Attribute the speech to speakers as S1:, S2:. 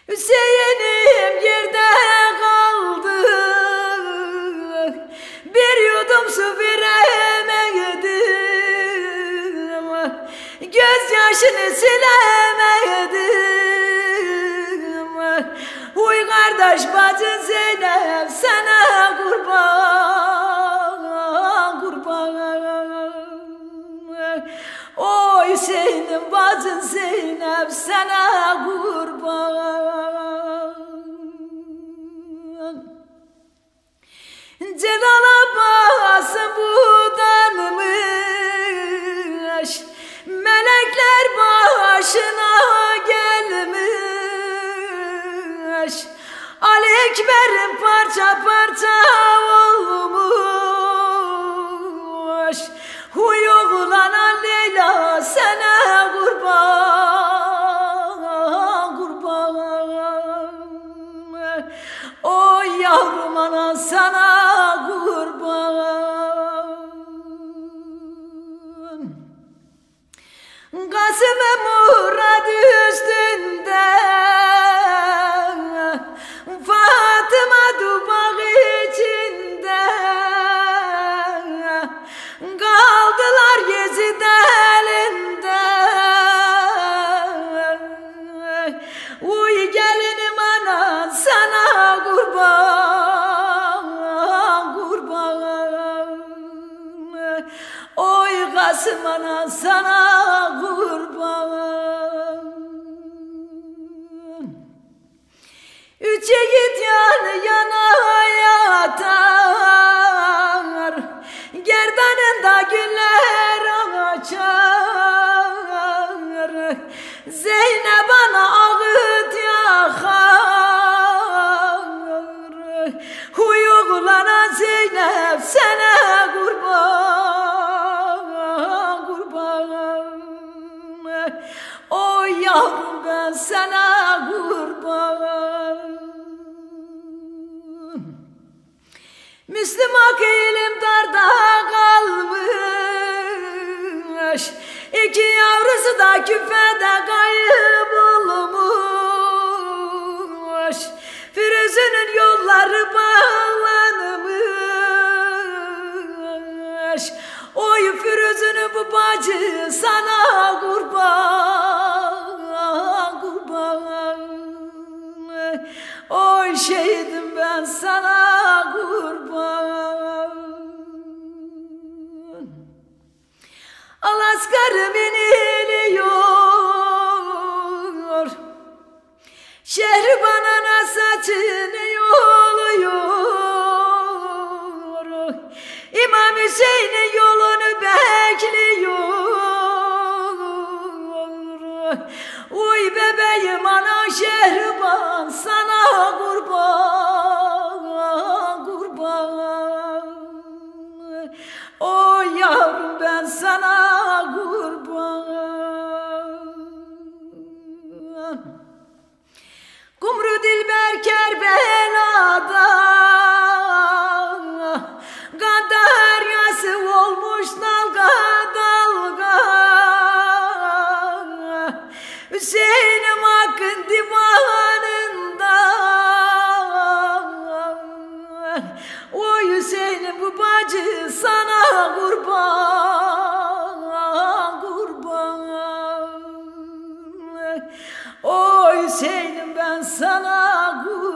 S1: Hüseyin'im yerde kaldı, bir yudum su veremedim, gözyaşını silemedim. Uy kardeş bacı Zeynep sana kurban, kurban. Oy Hüseyin'im bacın Zeynep sana kurban. Celal Abbas'ın budanmış, melekler başına gelmiş. Ali Ekber'in parça parça olmuş. Huy oğlana Leyla sana kurban, kurban. Oy yavrum ana sana kurban. Kasım-ı Murad üstünde Fatıma dubak içinde kaldılar Yezid elinde. Uy gelinim ana sana kurban, kurban. Oy Kasım ana sana kurban. Üç yiğit yan yana yatar, gerdanında güller açar. Zeynep ana ağıt yakar. Huy oğlana Zeynep sana kurban, kurban. Oy yavrum ben sana kurban. Müslüm akilim darda kalmış, İki yavrusu da küfede kaybolmuş. Firuzunun yolları bağlanmış. Oy Firuzunun bu bacı sana kurban, kurban. Oy şehidim ben sana kurban. Al askarım iniliyor, Şehriban'a saçını yoluyor. İmam Hüseyin'in yolunu bekliyor. Uy bebeğim ana Şehriban sana kurban, kurban. Oy yavrum ben sana kurban. Kumru Dilber Kerbela'da Ganda deryası olmuş dalga dalga. Hüseyin'im Hakk'ın divanında. Oy Hüseyin'im bu bacı sana kurban, kurban. Oy Hüseyin'im ben sana kurban.